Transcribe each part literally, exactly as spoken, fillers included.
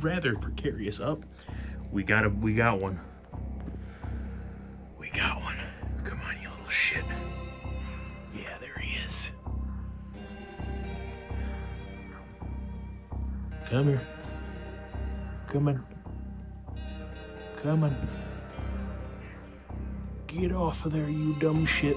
rather precarious. Up. Oh, we got a, we got one. We got one. Come on, you little shit. Yeah, there he is. Come here. Come on. Come on. Get off of there, you dumb shit.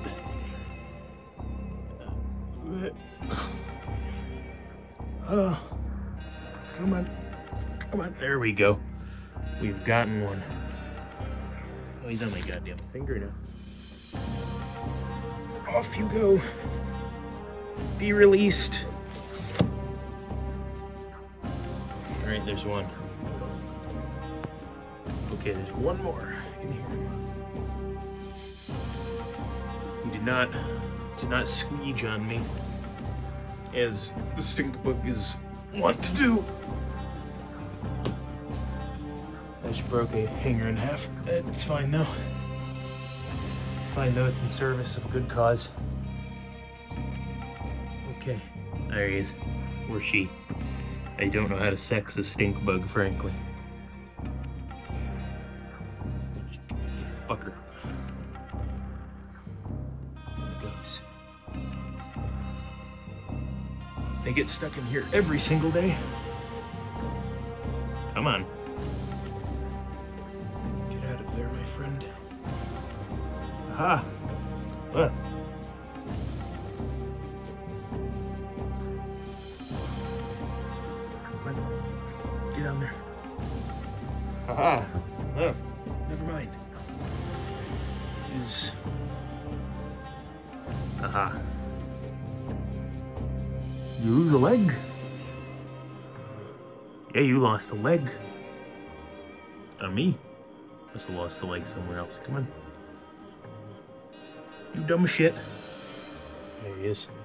Oh, come on. Come on. There we go. We've gotten one. Oh, he's on my goddamn finger now. Off you go. Be released. All right, there's one. Okay, there's one more. I can hear him. He did not, did not squeege on me, as the stink bug is wont to do. I just broke a hanger in half. It's fine though. It's fine though, it's in service of a good cause. Okay, there he is. Or she. I don't know how to sex a stink bug, frankly. Fucker. There it goes. They get stuck in here every single day. Come on. Get out of there, my friend. Aha! Look. Get down there. Haha. Oh, never mind. Is. Haha. You lose a leg? Yeah, you lost a leg. Not me. Must have lost a leg somewhere else. Come on. You dumb shit. There he is.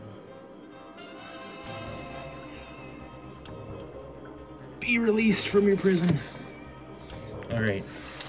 Be released from your prison. All right.